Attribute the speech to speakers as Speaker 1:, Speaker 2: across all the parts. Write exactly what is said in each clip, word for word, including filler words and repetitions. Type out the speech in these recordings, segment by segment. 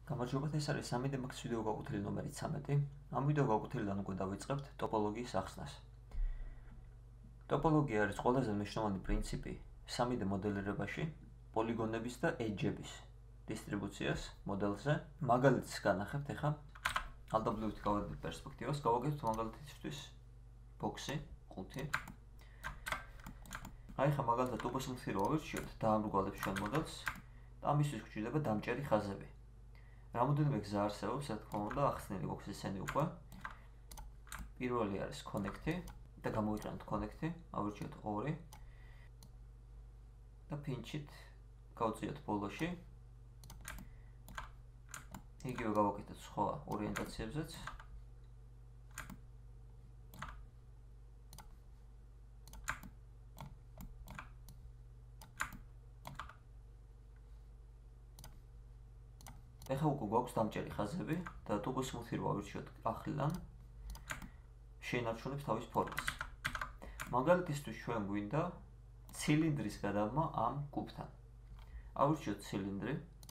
Speaker 1: გამარჯობათ, ეს არის სამი დე მაქს ვიდეო გაკვეთილი ნომერი ცამეტი. ამ ვიდეო გაკვეთილიდან უკვე დავიწყებთ ტოპოლოგიის ახსნას. ტოპოლოგია არის ყველაზე მნიშვნელოვანი პრინციპი სამი დე მოდელირებაში, პოლიგონების და ეჯების დისტრიბუციას მოდელზე. მაგალითს განახებთ ახლა. ალდაბლუით გავადით პერსპექტივას, გავაკეთებთ მაგალითისთვის ბოქსი, ხუთი. აი ხა მაგალითად ტუპოს მცირე ავირჩიოთ და ამრგვალებს ჩვენ მოდელს და ამისთვის გვჭირდება დამჭერი ხაზები. რამოდენიმე გზა არსებობს, რა თქმა უნდა, ახსნილი გვაქვს ესენი უკვე. პირველი არის connect-ი და გამოვიყენოთ connect-ი, ავირჩიოთ ორი და pinch-ით გავწიოთ ბოლოში. იგივე გავაკეთოთ სხვა ორიენტაციებზეც. ეხლა უკვე გვაქვს დამჭერი ხაზები და ტუპოს მუხტი რო ავირჩიოთ ახლიდან შეინარჩუნებს თავის ფორმას. მაგალითისთვის ჩვენ გვინდა ცილინდრის გადავმა ამ კუბთან. ავირჩიოთ ცილინდრი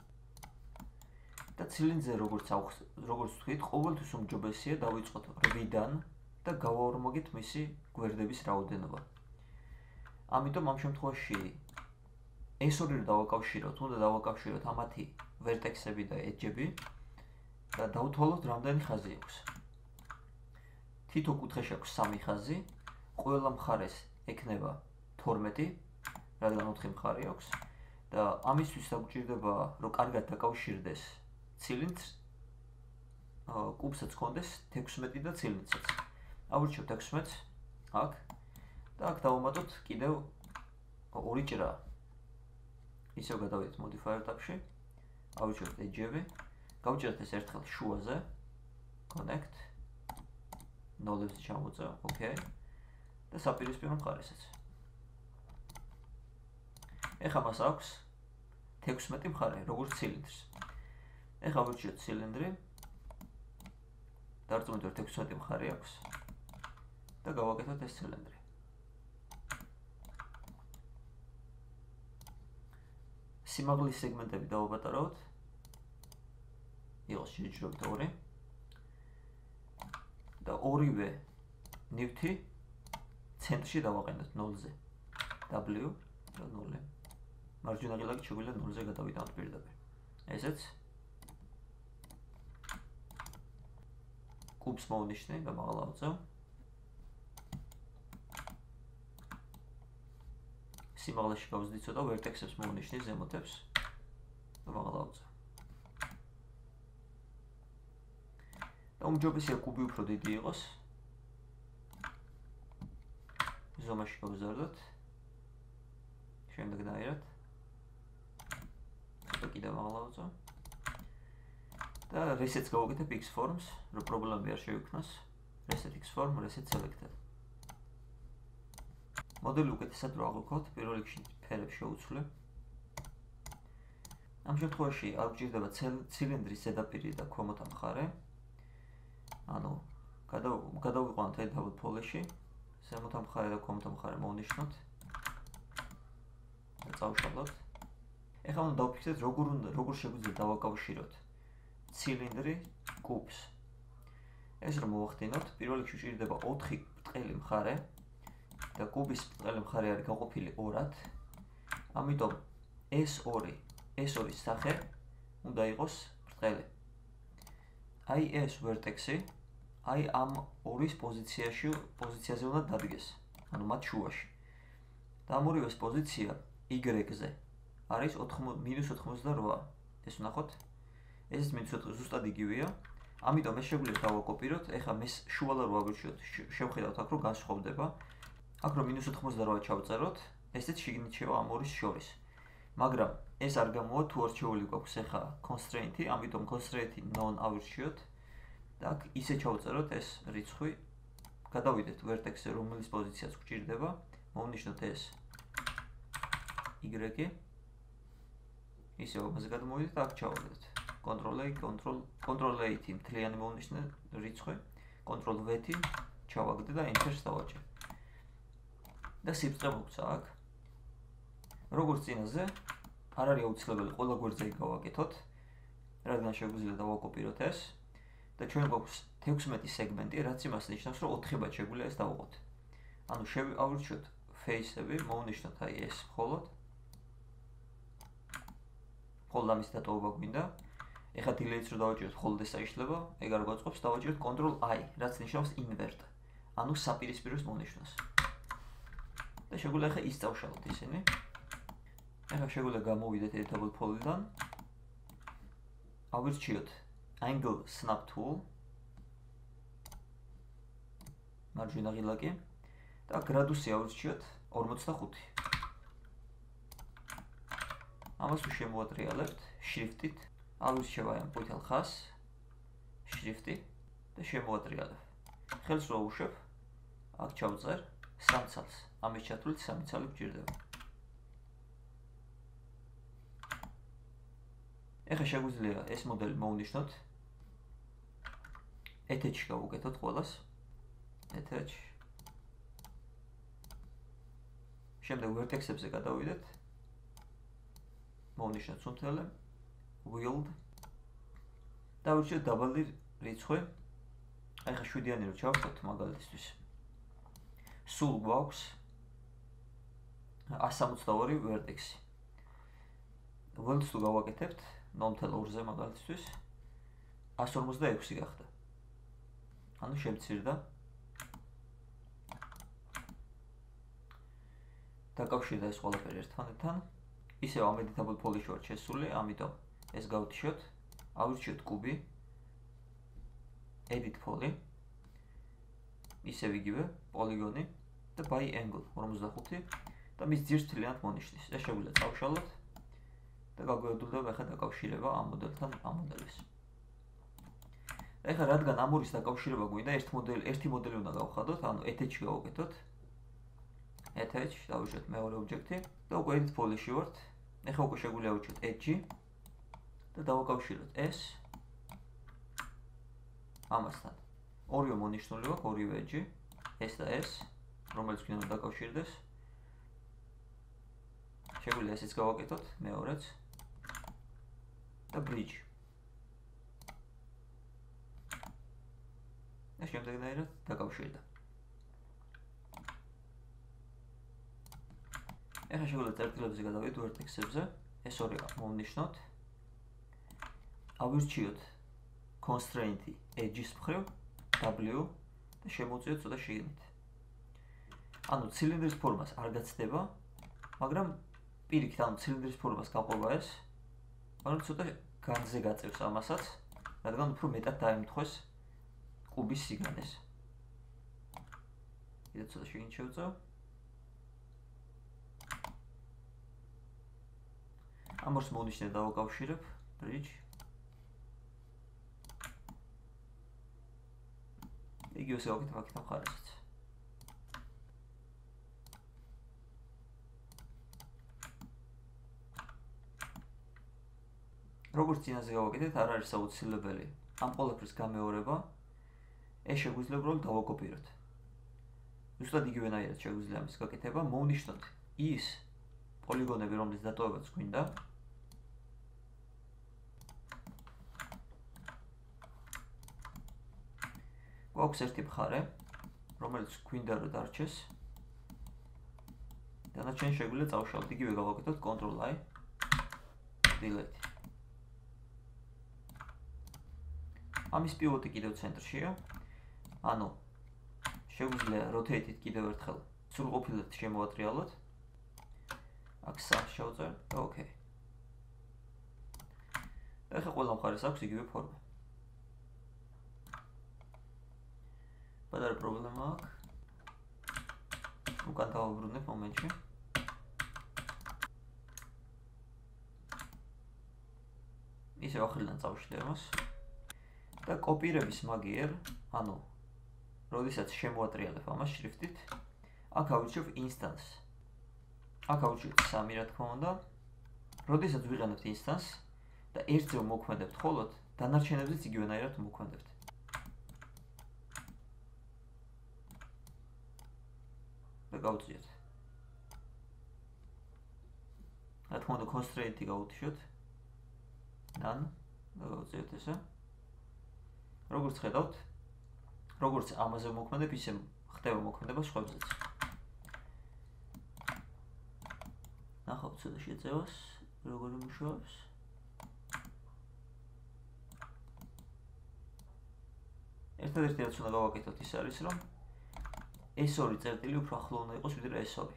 Speaker 1: და ცილინდრზე როგორც როგორც ვთქვით, ყოველთვის უმჯობესია დავიწყოთ რვიდან და გავაორმაგეთ მისი გვერდების რაოდენობა. ამიტომ ამ შემთხვევაში ეს ორი რო დავაკავშიროთ, უნდა დავაკავშიროთ ამათი ვერტექსები და ეჯები და დავთვალოთ რამდენი ხაზი აქვს. თითო კუთხეში აქვს სამი ხაზი, ყველა მხარეს ექნება თორმეტი, რადგან ოთხი მხარე აქვს და ამისთვის დაგვჭირდება რომ კარგად დაკავშირდეს ცილინდრს, კუბსაც ჰქონდეს თექვსმეტი და ცილინდრსაც. ავირჩიოთ ექვსმეტს აქ და აქ დავუმატოთ კიდევ ორი ჭრა. ისევ გადავიდეთ modifier tabში. ავირჩიოთ ეჯები, გავჭერთ ეს ერთხელ შუაზე, connect, ნოლებზე ჩამოწევ, OK და საპირისპირო მხარესაც. ეხლა მას აქვს თექვსმეტი მხარე, როგორც ცილინდრს. ეხლა ავირჩიოთ ცილინდრი, დარწმუნდით რომ თექვსმეტი მხარე აქვს და გავაკეთოთ ეს ცილინდრი. სიმაღლის სეგმენტები დავაბატარავთ. იყოს შეჯიბრებთ ორი. და ორივე ნივთი ცენტრში დავაყენოთ ნოლზე. W და ნული. მარჯვენა ღილაკი შეგვიძლია ნოლზე გადავიდანოთ პირდაპირ. ესეც კუბს მოვნიშნე და მაღლა ავწევ. სიმაღლეში გავზრდი ცოტა, ვერტექსებს მოვნიშნე ზემოთებს და მაღლა ავწევ. და უმჯობესია კუბი უფრო დიდი იყოს. ზომაში გავზარდოთ. შემდეგ დაერათ. ცოტა კიდევ მაღლა ავწევ. და reset-ს გავაკეთებ X forms, რომ პრობლემები არ შევიქმნას. reset X form, reset selected. მოდელი უკეთესად რო აღვიქვათ, პირველ რიგში ფერებს შევუცვლებ. ამ შემთხვევაში არ გვჭირდება ცილინდრის ზედაპირი და ქვემოთა მხარე. ანუ გადავიყვანოთ edit polish-ი, ზემოთა მხარე და ქვემოთა მხარე მოვნიშნოთ და წავშალოთ. ეხლა უნდა დავფიქრდეთ, როგორ უნდა როგორ შეგვიძლია დავაკავშიროთ ცილინდრი კუბს. ეს რომ მოვახდინოთ, პირველ რიგში გვჭირდება ოთხი ბრტყელი მხარე და კუბის ბრტყელი მხარე არის გაყოფილი ორად. ამიტომ ეს ორი, ეს ორი სახე უნდა იყოს ბრტყელი. აი ეს ვერტექსი, აი ამ ორის პოზიციაში, პოზიციაზე უნდა დადგეს, ანუ მათ შუაში. და ამ ორივეს პოზიცია Y-ზე არის მინუს ოთხმოცდაოთხ. ეს ვნახოთ. ეს მინუს ოთხი ზუსტად იგივეა. ამიტომ ეს შეგვიძლია დავაკოპიროთ. ეხლა მის შუალარ ვავირჩიოთ, შევხედავთ აქ რომ განსხვავდება. აქ რომ მინუს ოთხმოცდაოთხ ჩავწეროთ, ესეც შიგნით შევა ამ ორის შორის. მაგრამ ეს არ გამოვა თუ არჩეული გვაქვს ეხლა constraint-ი, ამიტომ constraint-ი non ავირჩიოთ და აქ ისე ჩავწეროთ ეს რიცხვი. გადავიდეთ ვერტექსზე, რომლის პოზიციაც გვჭირდება, მოვნიშნოთ ეს Y-ი. ისე ამაზე გადმოვიდეთ და აქ ჩავაგდეთ. Control-A, Control, Control-A-ი მთლიანი მოვნიშნე რიცხვი, Control-V-ი ჩავაგდე და Enter-ს დავაჭერ. და სიბრტყე მოგცა აქ. როგორც წინაზე, არ არის აუცილებელი ყველა გვერდზე გავაკეთოთ. რადგან შეგვიძლია დავაკოპიროთ ეს და ჩვენ გვაქვს თექვსმეტი სეგმენტი, რაც იმას ნიშნავს, რომ ოთხებად შეგვიძლია ეს დავუყოთ. ანუ შევავირჩიოთ ფეისები, მოვნიშნოთ აი ეს მხოლოდ. მხოლოდ ამის დატოვება გვინდა. ეხლა delete-ს რო დავაჭიროთ, მხოლოდ ეს აიშლება, ეგ არ გვაწყობს, დავაჭიროთ control I, რაც ნიშნავს invert. ანუ საპირისპიროს მონიშნოს. და შეგვიძლია ეხლა ისწავშალოთ ისინი. ეხლა შეგვიძლია გამოვიდეთ editable pool-დან. ავირჩიოთ angle snap tool. მარჯვენა ღილაკი და გრადუსი ავირჩიოთ ორმოცდახუთი. ამას შემოვატრიალებთ შრიფტით. ავირჩევ აი ამ ყვითელ ხაზს, შრიფტი და შემოვატრიალებ. ხელს რო აუშვებ, აქ ჩავწერ სამ ცალს. ამის ჩათვლით სამი ცალი გვჭირდება. ეხლა შეგვიძლია ეს მოდელი მოვნიშნოთ. ეთეჩში გავუკეთოთ ყველას. ეთეჩ. შემდეგ ვერტექსებზე გადავიდეთ. მოვნიშნოთ სუნთელე. Wield. დავირჩიოთ დაბალი რიცხვი. აი ხა შვიდიანი რო ჩავხოთ მაგალითისთვის. სულ გვაქვს ათს სამოცდაორი ვერტექსი. Wild-ს თუ გავაკეთებთ ნულ ოცდაორ ზე მაგალითისთვის ათს ორმოცდაექვსი გახდა. ანუ შემცირდა. დაკავშირდა ეს ყველაფერი ერთმანეთთან. ისევ ამ editable pool-ში ვარ შესული, ამიტომ ეს გავთიშოთ, ავირჩიოთ კუბი, edit pool-ი, ისევ იგივე, პოლიგონი და by angle ორმოცდახუთი და მის ძირს მთლიანად მონიშნის. ეს შეგვიძლია წავშალოთ და გაგვეუდლდება ახლა დაკავშირება ამ მოდელთან ამ მოდელის. ეხლა რადგან ამ ორის დაკავშირება გვინდა, ერთ მოდელი, ერთი მოდელი უნდა გავხადოთ, ანუ ეთეჩში გავუკეთოთ. ეთეჩ, დავუშვათ მეორე ობიექტი და უკვე edit pool-ში ვართ. ეხლა უკვე შეგვიძლია ავირჩიოთ edge და დავაკავშიროთ ეს ამასთან. ორივე მონიშნული აქვს, ორივე edge, ეს და ეს, რომელიც გვინდა დაკავშირდეს. შეგვიძლია ესეც გავაკეთოთ, მეორეც და bridge. და შემდეგნაირად დაკავშირდა. ეხლა შეგვიძლია წერტილებზე გადავიდეთ ვერტექსებზე, ეს ორი მოვნიშნოთ. ავირჩიოთ constraint-ი edge-ის მხრივ W და შემოვწიოთ ცოტა შიგნით. ანუ ცილინდრის ფორმას არ გაცდება, მაგრამ პირიქით, ანუ ცილინდრის ფორმას გაყვება ეს, მაგრამ ცოტა განზე გაწევს ამასაც, რადგან უფრო მეტად დაემთხვეს კუბის სიგანეს. კიდევ ცოტა შიგნით შევწევ. ამ ორს მოვნიშნე და დავაკავშირებ bridge. იგივე შევაკეთებ აქ მხარესაც. როგორც წინაზე გავაკეთეთ, არ არის აუცილებელი ამ ყველაფრის გამეორება. ეს შეგვიძლია უბრალოდ დავაკოპიროთ. ზუსტად იგივენაირად შეგვიძლია ამის გაკეთება, მოვნიშნოთ ის პოლიგონები, რომლის დატოვებაც გვინდა. გვაქვს ერთი მხარე, რომელიც გვინდა რომ დარჩეს. დანარჩენი შეგვიძლია წავშალოთ, იგივე გავაკეთოთ control I, delete. ამის პივოტი კიდევ ცენტრშია. ანუ შეგვიძლია rotate-ით კიდევ ერთხელ სრულყოფილად შემოვატრიალოთ. აქ სამს შევწერ და ოკეი. ეხლა ყველა მხარეს აქვს იგივე ფორმა. პატარა პრობლემა აქვს. უკან დავაბრუნებ მომენტში. ისევ ახრიდან წავშლი ამას. და კოპირების მაგიერ, ანუ როდესაც შემოვატრიალებ ამას შრიფტით, აქ ავირჩევ instance. აქ ავირჩევ სამი რა თქმა უნდა. როდესაც ვიყენებთ instance და ერთზე მოქმედებთ მხოლოდ, დანარჩენებზეც იგივენაირად მოქმედებთ. და გავწიოთ. რა თქმა უნდა constraint-ი გავუთიშოთ. None. დავწერთ ესე. როგორც ხედავთ, როგორც ამაზე მოქმედებ, ისე ხდება მოქმედება სხვებზეც. ნახავთ ცოტა შეწევას, როგორ მუშაობს. ერთადერთი რაც უნდა გავაკეთოთ ის არის, რომ ეს ორი წერტილი უფრო ახლო უნდა იყოს ვიდრე ეს ორი.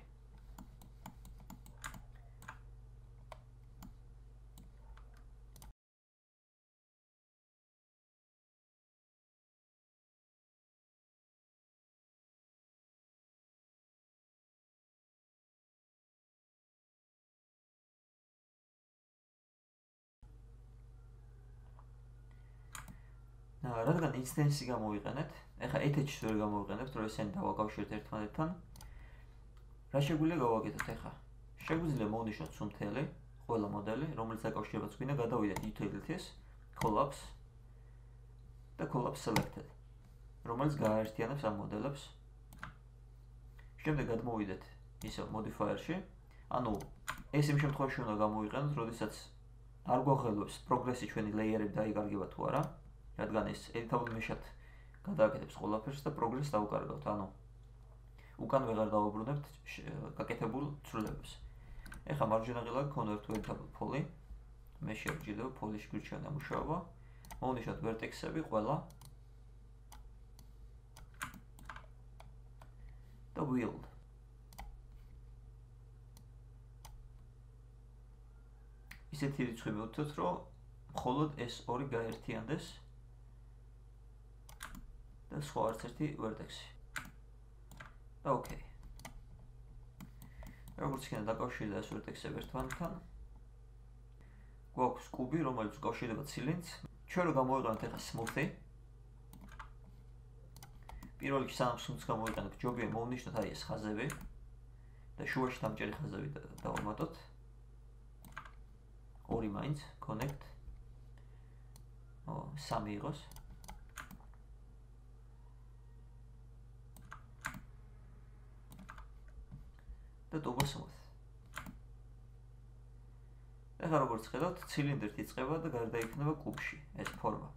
Speaker 1: რადგან instance-ი გამოვიყენეთ, ეხლა eth-ს ვერ გამოვიყენებთ, რომ ესენი დავაკავშიროთ ერთმანეთთან. რა შეგვიძლია გავაკეთოთ ეხლა? შეგვიძლია მოვნიშნოთ სუმთელი, ყველა მოდელი, რომელიც დაკავშირებაც გვინდა, გადავიდეთ utilities, collapse და collapse selected, რომელიც გააერთიანებს ამ მოდელებს. შემდეგ გადმოვიდეთ ისევ modifier-ში. ანუ ეს იმ შემთხვევაში უნდა გამოვიყენოთ, როდესაც არ გვაღელვებს პროგრესი ჩვენი layer-ები დაიკარგება თუ არა. რადგან ეს editable mesh-ად გადააკეთებს ყველაფერს და პროგრესს დავუკარგავთ, ანუ უკან ვეღარ დავუბრუნებთ გაკეთებულ ცვლილებებს. ეხლა მარჯვენა ღილაკი convert to editable poly, mesh-ი აღჭირდება poly-ში გვირჩევნა მუშაობა, მოვნიშნოთ vertex-ები ყველა და wield. ისეთი რიცხვი მივუწევთ, რომ მხოლოდ ეს ორი გაერთიანდეს და სხვა არც ერთი vertex-ი. და ოკეი. როგორც იქნება დაკავშირდა ეს vertex-ები ერთმანეთთან. გვაქვს კუბი, რომელიც უკავშირდება ცილინდრს. ჩვენ რო გამოვიყენოთ ეხლა smooth-ი. პირველ რიგში სანამ smooth-ს გამოვიყენებთ, ჯობია მოვნიშნოთ აი ეს ხაზები და შუაში დამჭერი ხაზები დავამატოთ. ორი მაინც connect. ო, სამი იყოს. და turbo smooth. ეხლა როგორც ხედავთ, ცილინდრით იწყება და გარდაიქმნება კუბში ეს ფორმა.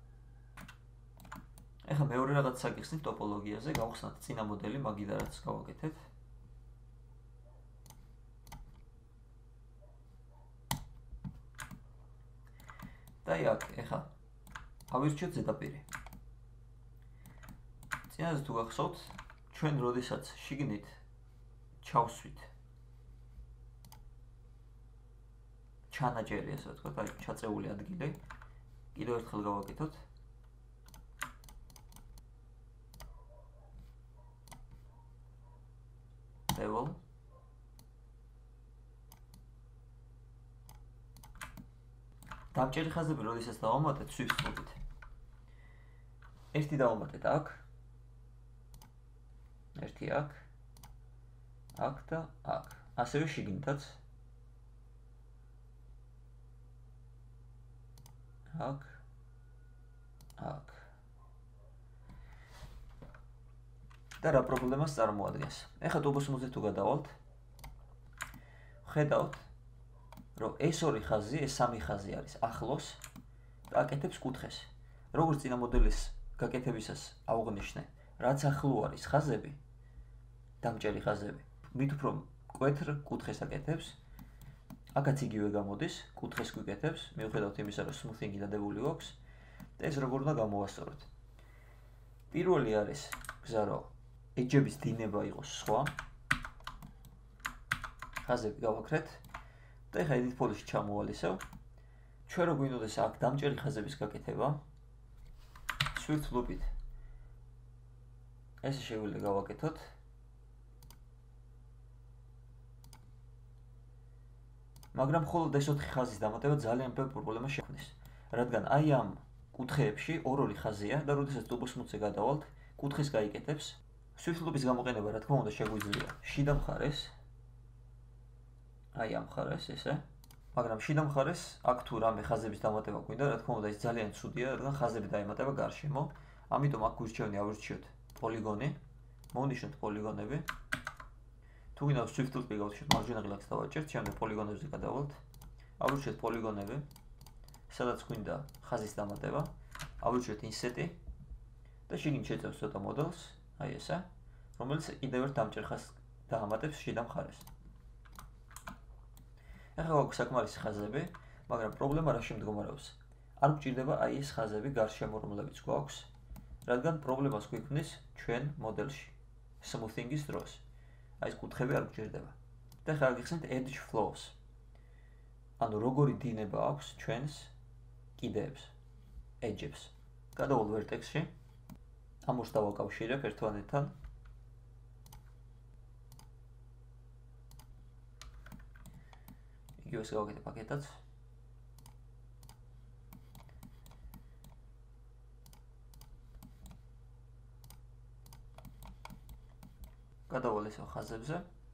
Speaker 1: ეხლა მეორე რაღაც საგიხსნით ტოპოლოგიაზე, გავხსნათ წინა მოდელი, მაგიდა რაც გავაკეთეთ. და აქ ეხლა ავირჩიოთ ზედაპირი. წინაზე თუ გახსოვთ, ჩვენ როდესაც შიგნით ჩავსვით ჩანაჭერი, ასე ვთქვათ, აი ჩაწეული ადგილი. კიდევ ერთხელ გავაკეთოთ. level დამჭერი ხაზები როდესაც დავამატეთ swift mode-ით. ერთი დავამატეთ აქ. ერთი აქ. აქ და აქ. ასევე შიგნითაც. აქ. აქ. და რა პრობლემას წარმოადგენს? ეხლა turbo smooth-ზე თუ გადავალთ, ხედავთ, რომ ეს ორი ხაზი, ეს სამი ხაზი არის ახლოს და აკეთებს კუთხეს. როგორც წინა მოდელის გაკეთებისას აღვნიშნე, რაც ახლო არის ხაზები, დამჭერი ხაზები, მით უფრო მკვეთრ კუთხეს აკეთებს. აქაც იგივე გამოდის, კუთხეს გვიკეთებს, მიუხედავად იმისა, რომ smoothing-ი დადებული გვაქვს და ეს როგორ უნდა გამოვასწოროთ. პირველი არის გზა, რომ edge-ების დინება იყოს სხვა. ხაზები გავაკრეთ და ეხლა edit poly-ში ჩამოვალ ისევ. ჩვენ რო გვინდოდეს აქ დამჭერი ხაზების გაკეთება, swift loop-ით ესე შეგვიძლია გავაკეთოთ. მაგრამ მხოლოდ ეს ოთხი ხაზის დამატება ძალიან ბევრ პრობლემას შექმნის, რადგან აი ამ კუთხეებში ორ-ორი ხაზია და როდესაც turbo smooth-ზე გადავალთ, კუთხეს გაიკეთებს. swift loop-ის გამოყენება, რა თქმა უნდა, შეგვიძლია შიდა მხარეს, აი ამ მხარეს ესე, მაგრამ შიდა მხარეს აქ თუ რამე ხაზების დამატება გვინდა, რა თქმა უნდა, ის ძალიან ცუდია, რადგან ხაზები დაემატება გარშემო. ამიტომ აქ გვირჩევნი ავირჩიოთ პოლიგონი, მოვნიშნოთ პოლიგონები. თუ გინდა swift loop-ი გავუშვით, მარჯვენა ღილაკს დავაჭერთ, შემდეგ პოლიგონებზე გადავალთ. ავირჩიოთ პოლიგონები. სადაც გვინდა ხაზის დამატება, ავირჩიოთ insert-ი და შიგნით შეწევს ცოტა მოდელს, აი ესა, რომელიც კიდევ ერთ დამჭერ ხაზს დაამატებს შიდა მხარეს. ახლა გვაქვს საკმარისი ხაზები, მაგრამ პრობლემა რაში მდგომარეობს? არ გვჭირდება აი ეს ხაზები გარშემო, რომლებიც გვაქვს, რადგან პრობლემას გვიქმნის ჩვენ მოდელში smoothing-ის დროს. აი ეს კუთხები არ გვჭირდება. და ახლა გიხსენთ edge flows. ანუ როგორი დინება აქვს ჩვენს კიდეებს, edge-ებს. გადავალ vertex-ში. ამას დავაკავშირებ ერთმანეთთან. იგივეს გავაკეთებ პაკეტად. გადავალ ისევ ხაზებზე.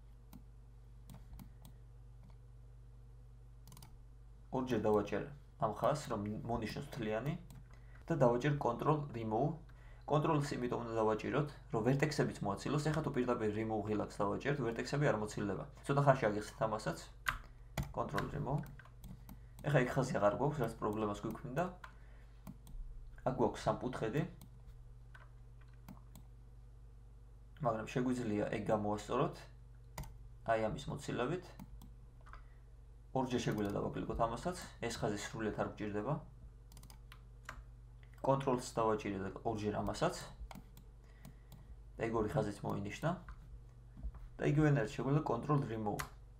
Speaker 1: ორჯერ დავაჭერ ამ ხაზს, რომ მონიშნოს მთლიანი და დავაჭერ control remove. Control-ს იმიტომ უნდა დავაჭიროთ, რომ vertex-ებიც მოაცილოს. ახლა თუ პირდაპირ remove ღილაკს დავაჭერთ, vertex-ები არ მოცილდება. ცოტა ხანში აგიხსნით ამასაც. Control remove. ახლა იქ ხაზი აღარ გვაქვს, რაც პრობლემას გვიქმნიდა. აქ გვაქვს სამკუთხედი. მაგრამ შეგვიძლია ეგ გამოვასწოროთ აი ამის მოცილებით. ორჯერ შეგვიძლია დავაკლიკოთ ამასაც, ეს ხაზი სრულად არ გვჭირდება. Control-ს დავაჭირე და ორჯერ ამასაც. და ეგ ორი ხაზიც მოინიშნა. და იგივენად შეგვიძლია control remove.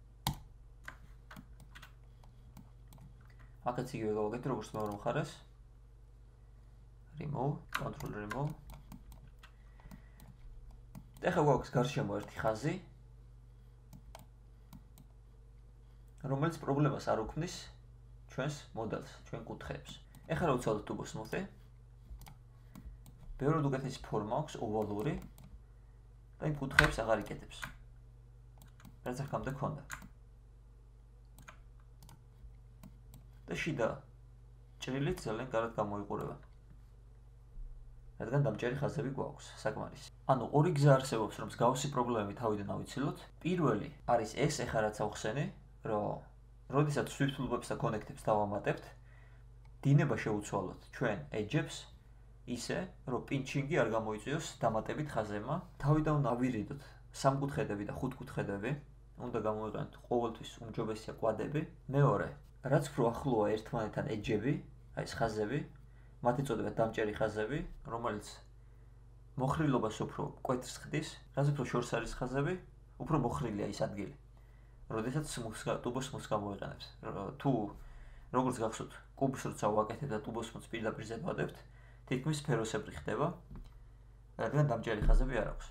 Speaker 1: აქაც იგივე გავაკეთე როგორც მეორე მხარეს. remove, control remove. და ახლა გვაქვს გარშემო ერთი ხაზი, რომელიც პრობლემას არ უქმნის ჩვენს მოდელს, ჩვენ კუთხეებს. ახლა რა ვცვალოთ turbo smooth-ი? ბევრად უკეთესი ფორმა აქვს, ოვალური და იმ კუთხეებს აღარ იკეთებს. რაც აქამდე ქონდა. და შიდა ჭრილით ძალიან კარგად გამოიყურება. რადგან დამჭერი ხაზები გვაქვს, საკმარისი. ანუ ორი გზა არსებობს, რომ მსგავსი პრობლემები თავიდან ავიცილოთ. პირველი არის ეს, ეხლა რაც ავხსენე, რომ როდესაც სვიფტლუბებს და კონექტებს დავამატებთ, დინება შევუცვალოთ ჩვენ edge-ებს, ისე, რომ pinching-ი არ გამოიწვიოს დამატებით ხაზებმა. თავიდან უნდა ავირიდოთ სამკუთხედები და ხუთკუთხედები, უნდა გამოვიყენოთ ყოველთვის უმჯობესია კვადები. მეორე, რაც უფრო ახლოა ერთმანეთთან edge-ები, აი ეს ხაზები, მათ ეწოდება დამჭერი ხაზები, რომელიც მოხრილობას უფრო კვეთს ხდის, რაც უფრო შორს არის ხაზები, უფრო მოხრილია ის ადგილი. როდესაც turbo smooth გამოვიყენებთ. თუ როგორც გახსოვთ, კუბს როცა ვაკეთებ და turbo smooth პირდაპირ ზევადებთ, თითქმის სფეროსებრი ხდება, რადგან დამჭერი ხაზები არ აქვს.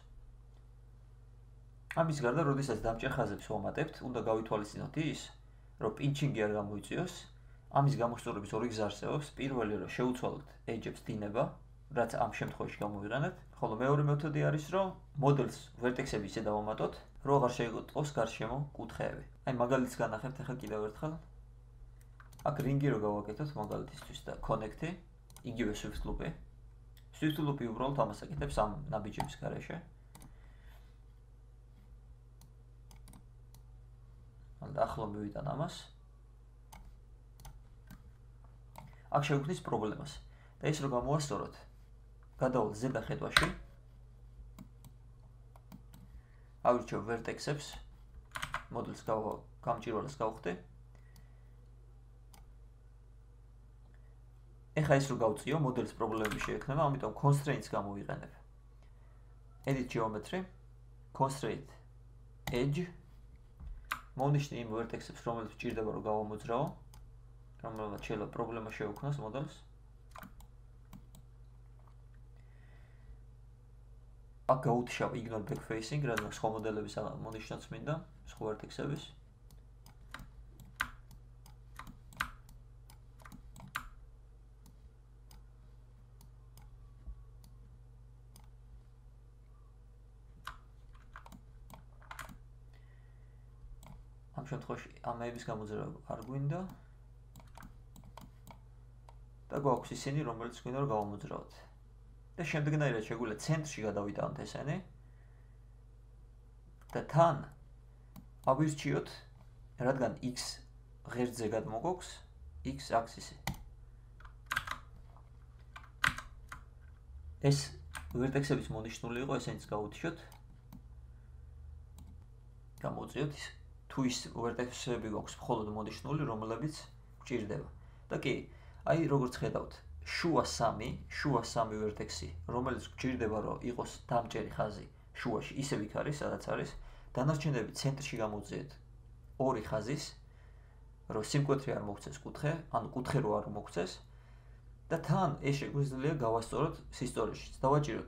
Speaker 1: ამის გარდა, როდესაც დამჭერ ხაზებს ვამატებთ, უნდა გავითვალისწინოთ ის, რომ pinching-ი არ გამოიწვიოს. ამის გამოსწორების ორი გზა არსებობს. პირველი, რომ შევუცვალოთ edge-ებს დინება, რაც ამ შემთხვევაში გამოვიყენებთ, ხოლო მეორე მეთოდი არის, რომ მოდელს vertex-ები ისე დავამატოთ, რომ აღარ შეიტყოს გარშემო კუთხეები. აი მაგალითს განახებთ ახლა კიდევ ერთხელ. აქ ringi რო გავაკეთოთ მაგალითისთვის და connect-ი, იგივე swift loop-ი. swift loop-ი უბრალოდ ამას აკეთებს ამ ნაბიჯების გარეშე. და ახლა მივიტან ამას. აქ შევქმნის პრობლემას. და ის რო გამოვასწოროთ, გადავალ ზედა ხედვაში. ავირჩევ vertex-ებს, მოდელს გამჭირვალეს გავხდი. ეხლა ის რო გავწიო, მოდელის პრობლემები შეექმნება, ამიტომ constraints გამოვიყენებ. edit geometry, constraint edge. მონიშნე იმ vertex-ებს, რომელიც ჭირდება რომ გავამოძრავო, რომელმაც შეიძლება პრობლემა შეექმნას მოდელს. აქ გავუთიშავ ignore back facing, რადგან სხვა მოდელების მონიშნაც მინდა, სხვა vertex-ების. ამ შემთხვევაში ამების გამოძრავა არ გვინდა. და გვაქვს ისინი, რომელიც გვინდა რომ გავამოძრავოთ. და შემდეგნაირად შეგვიძლია ცენტრში გადავიტანოთ ესენი. და თან ავირჩიოთ, რადგან x ღერძზე გადმოგვაქვს, x აქსისი. ეს ვერტექსების მონიშნული იყო, ესენიც გავუთიშოთ. გამოვწიოთ ის. თუ ის ვერტექსები გვაქვს მხოლოდ მონიშნული, რომლებიც გვჭირდება. და კი, აი როგორც ხედავთ, შუა სამი, შუა სამი ვერტექსი, რომელიც გვჭირდება, რომ იყოს დამჭერი ხაზი შუაში, ისევ იქ არის, სადაც არის. დანარჩენები ცენტრში გამოვწიეთ ორი ხაზის, რომ სიმკვეთრე არ მოგვცეს კუთხე, ანუ კუთხე რო არ მოგვცეს. და თან ეს შეგვიძლია გავასწოროთ სისტორიში. დავაჭიროთ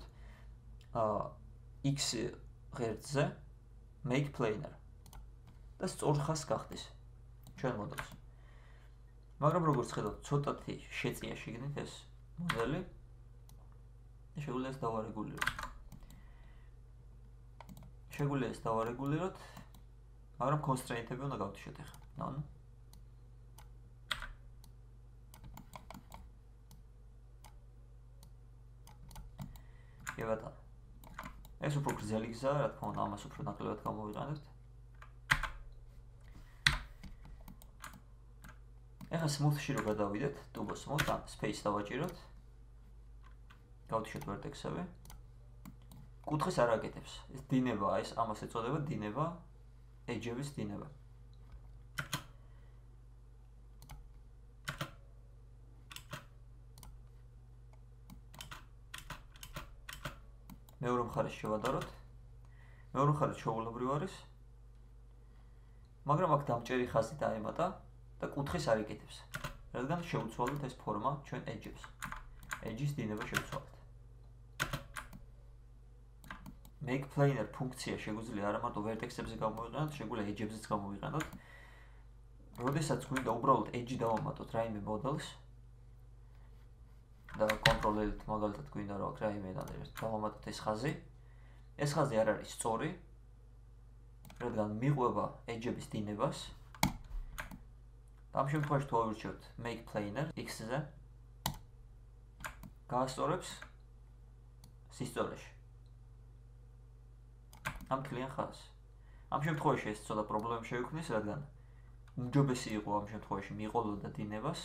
Speaker 1: x ღერძზე make planar და სწორ ხაზს გახდის ჩვენ მოდელს. მაგრამ როგორც ხედავთ, ცოტათი შეწია შიგნით ეს მოდელი. შეგვიძლია ეს დავარეგულიროთ. შეგვიძლია ეს დავარეგულიროთ, მაგრამ კონსტრეინტები უნდა გავთიშოთ ახლა. ნუ კი ბატონო. ეს უფრო გრძელი გზაა, რა თქმა უნდა, ამას უფრო ნაკლებად გამოვიყენებთ. ეხლა smooth-ში რო გადავიდეთ, turbo smooth, ან space დავაჭიროთ. გავთიშოთ ვერტექსები. კუთხეს არ აკეთებს. ეს დინებაა, ეს ამას ეწოდება დინება, edge-ების დინება. მეორე მხარეს შევადაროთ. მეორე მხარეს ჩვეულებრივ არის. მაგრამ აქ დამჭერი ხაზი დაემატა და კუთხეს არ იკეთებს. რადგან შევცვალეთ ეს ფორმა ჩვენ edge-ებს. edge-ის დინება შევცვალეთ. make planar ფუნქცია შეგვიძლია არა მარტო ვერტექსებზე გამოვიყენოთ, შეგვიძლია edge-ებზეც გამოვიყენოთ. როდესაც გვინდა უბრალოდ edge დავამატოთ რაიმე მოდელს და კონტროლერით მაგალითად გვინდა რომ აქ რაიმედან დავამატოთ ეს ხაზი. ეს ხაზი არ არის სწორი, რადგან მიყვება edge-ების დინებას. ამ შემთხვევაში თუ ავირჩიოთ make planar x-ზე, გაასწორებს სისტორიაში. ამ კლიან ხაზს. ამ შემთხვევაში ეს ცოტა პრობლემა შეექმნის, რადგან უმჯობესი იყო ამ შემთხვევაში მიყოლოდა დინებას.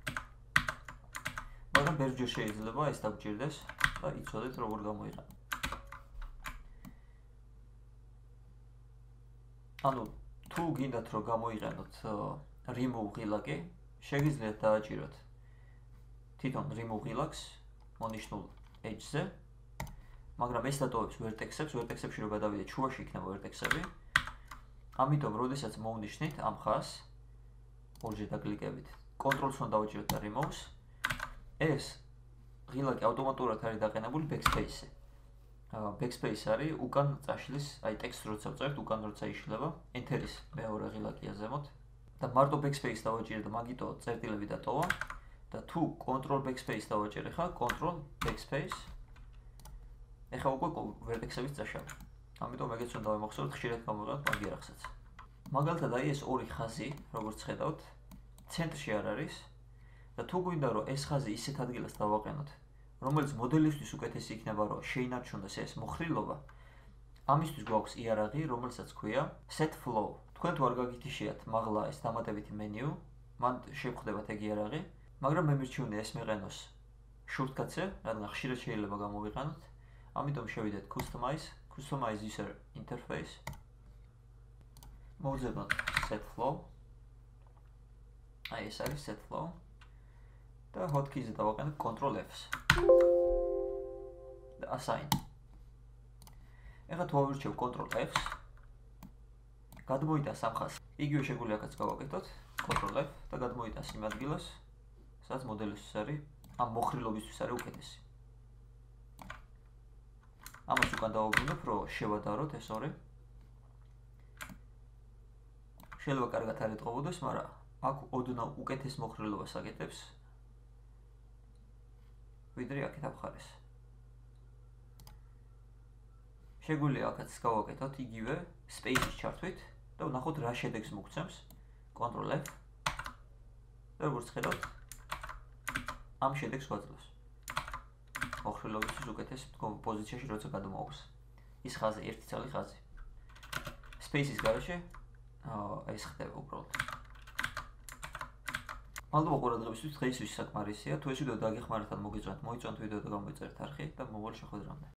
Speaker 1: მაგრამ ბერჯერ შეიძლება ეს დაგჭირდეს და იცოდეთ როგორ გამოიყენო. ანუ თუ გინდათ რომ გამოიყენოთ remove ღილაკი, შეგიძლიათ დააჭიროთ თვითონ remove ღილაკს მონიშნულ edge-ზე, მაგრამ ეს დატოვებს ვერტექსებს, ვერტექსებში რო გადავიდეთ, შუაში იქნება ვერტექსები. ამიტომ, როდესაც მოვნიშნით ამ ხაზს, ორჯერ დაკლიკებით, კონტროლს უნდა დავაჭიროთ და remove-ს, ეს ღილაკი ავტომატურად არის დაყენებული backspace-ზე. backspace არის უკან წაშლის, აი ტექსტს როცა ვწერთ, უკან როცა იშლება, enter-ის მეორე ღილაკია ზემოთ და მარტო backspace დავაჭირე და მაგიტო წერტილები დატოვა და თუ control backspace დავაჭერე ხა, control backspace ეხლა უკვე ვერტექსების წაშალა. ამიტომ ეგეც უნდა დავიმახსოვროთ, ხშირად გამოვიყენოთ მაგ იარაღსაც. მაგალითად აი ეს ორი ხაზი, როგორც ხედავთ, ცენტრში არ არის და თუ გვინდა რომ ეს ხაზი ისეთ ადგილას დავაყენოთ, რომელიც მოდელისთვის უკეთესი იქნება, რომ შეინარჩუნდეს ეს მოხრილობა, ამისთვის გვაქვს იარაღი, რომელსაც ქვია set flow. თქვენ თუ არ გაგითიშიათ მაღლა ეს დამატებითი მენიუ, მან შეგხვდებათ ეგ იარაღი, მაგრამ მე მირჩივნია ეს მეყენოს shortcut-ზე, რადგან ხშირად შეიძლება გამოვიყენოთ. ამიტომ შევიდეთ customize, customize user interface. მოვძებნოთ set flow. აი ეს არის set flow. და hotkey-ზე დავაყენებ control F-ს. და assign. ეხლა თუ ავირჩევ control F-ს, გადმოიტანს ამ ხაზს. იგივე შეგვიძლია აქაც გავაკეთოთ control F და გადმოიტანს იმ ადგილას, სადაც მოდელისთვის არის, ამ მოხრილობისთვის არის უკეთესი. ამას უკან დავაბრუნებ, რომ შევადაროთ ეს ორი. შეიძლება კარგად არ ეტყობოდეს, მაგრამ აქ ოდნავ უკეთეს მოხრილობას აკეთებს. ვიდრე აქეთ ამ ხარეს. შეგვიძლია აქაც გავაკეთოთ იგივე space-ის ჩართვით და ვნახოთ რა შედეგს მოგცემს. control F. და როგორც ხედავთ, ამ შედეგს გვაძლევს. მოხრილობისთვის უკეთეს პოზიციაში როცა გადმოაქვს. ის ხაზი, ერთი ცალი ხაზი. space-ის გარეშე ეს ხდება უბრალოდ. მადლობა ყურადღებისთვის, დღეისთვის საკმარისია. თუ ეს ვიდეო დაგეხმარათ ან მოგეწონათ, მოიწონთ ვიდეო და გამოიწერეთ არხი და მომავალ შეხვედრამდე.